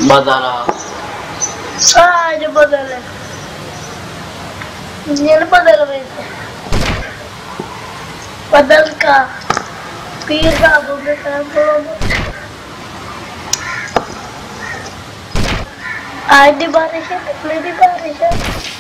बदला सारे बदले ये बदल वैसे बदल का पीर का बोले आज दी बारिश है पिछले दी बारिश है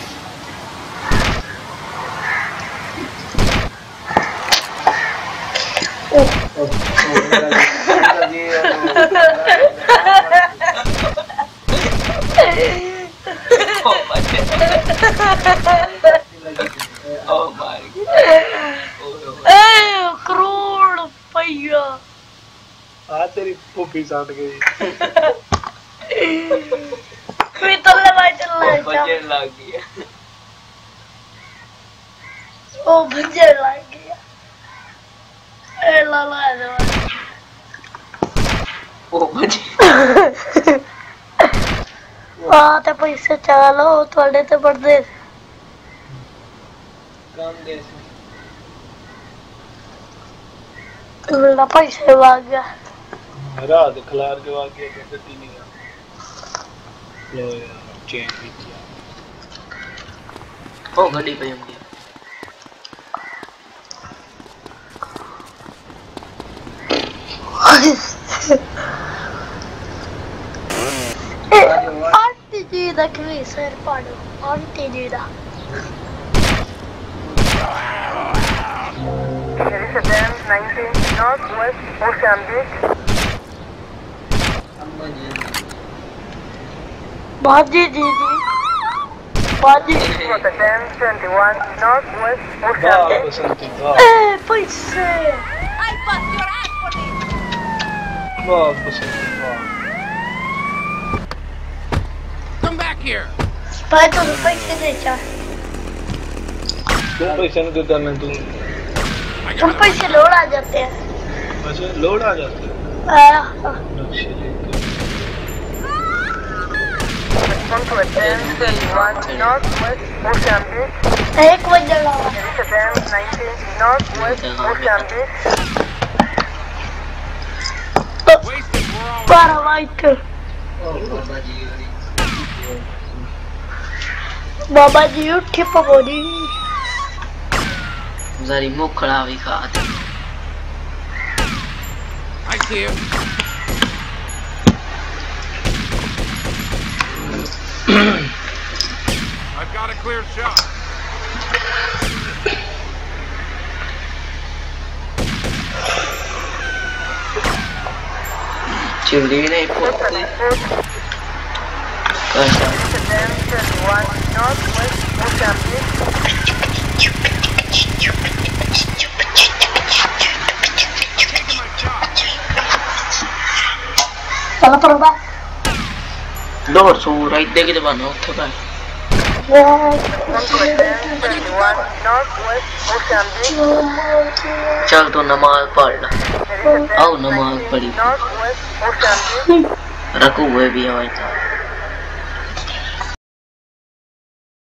करोड़ रुपया तेरी पुप्पी साट गई मैं तो लगा चल बजट लग गया ओ बजट लग गया ए लाला ओ बजट ते पैसे चलो थोड़े तो बढ़ते काम दे मेरा पैसे भाग गया रात खलार के भाग गया तो गड्डी नहीं गया लो यार चेंज भी किया ओ गड्डी पे हम आंटी जी दा क्वेश्चन पढ़ो आंटी जी दा Sedan 19 Northwest Mozambique. बाजी जी बाजी Sedan 21 Northwest वाह Mozambique. बसंती वाह पैसे वाह बसंती वाह Come back here. पैसे तो पैसे दे चा तुम पैसे नहीं देता मैं तुम तुम पैसे लोड आ जाते हैं अच्छा लोड आ जाते हैं नक्शे लेके Respond to Sedan 21 Northwest Mozambique. एक बजे लगा Sedan 19 Northwest Mozambique. Wasted. We're all बारह वाइट बाबा जी उठी पकोड़ी जरी मुखड़ा भी खाते I see him. I've got a clear shot. चिड़ी नहीं पोती Sedan 21 Northwest Mozambique. Taking my shot. चलो परोबा डोर सो राइट देखे तो बनो उठे पर Respond to Sedan 21 Northwest Mozambique. चल तो नमाज पढ़ ला Sedan आओ नमाज पढ़ी 19 Northwest Mozambique. रखो हुए भी हवाई था